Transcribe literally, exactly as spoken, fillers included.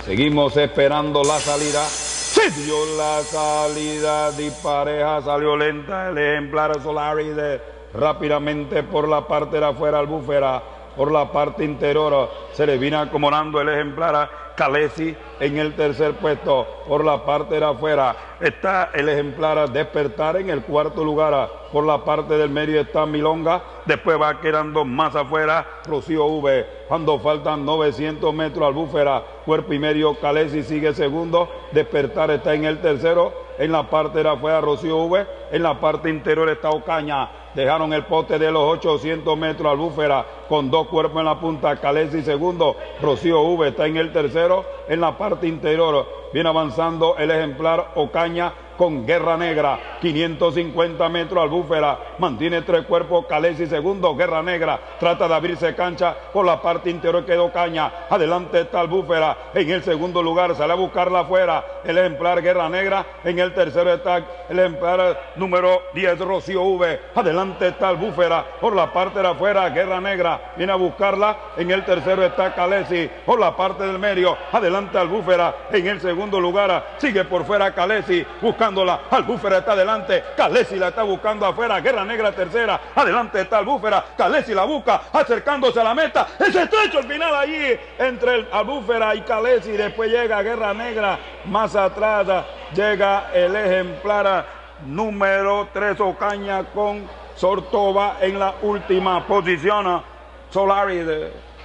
Seguimos esperando la salida. Se dio la salida dispareja, salió lenta el ejemplar Solaris de, rápidamente por la parte de afuera, Albúfera por la parte interior. Se le viene acomodando el ejemplar Calesi en el tercer puesto. Por la parte de afuera está el ejemplar Despertar en el cuarto lugar. Por la parte del medio está Milonga. Después va quedando más afuera Rocío V. Cuando faltan novecientos metros, Albúfera, cuerpo y medio, Calesi sigue segundo. Despertar está en el tercero. En la parte de afuera Rocío V. En la parte interior está Ocaña. Dejaron el poste de los ochocientos metros, Albúfera con dos cuerpos en la punta, Calesi segundo, Rocío V está en el tercero. En la parte interior viene avanzando el ejemplar Ocaña con Guerra Negra, quinientos cincuenta metros, Albúfera mantiene tres cuerpos, Calesi segundo, Guerra Negra trata de abrirse cancha, por la parte interior quedó Ocaña, adelante está Albúfera, en el segundo lugar sale a buscarla afuera el ejemplar Guerra Negra, en el tercero está el ejemplar número diez, Rocío V, adelante está Albúfera, por la parte de afuera Guerra Negra viene a buscarla, en el tercero está Calesi, por la parte del medio, adelante Albúfera, en el segundo lugar sigue por fuera Calesi, buscando Albúfera está adelante, Calesi la está buscando afuera, Guerra Negra tercera, adelante está Albúfera, Calesi la busca, acercándose a la meta, es estrecho el final allí entre el Albúfera y Calesi, después llega Guerra Negra, más atrás llega el ejemplar número tres Ocaña con Sortova en la última posición. Solaris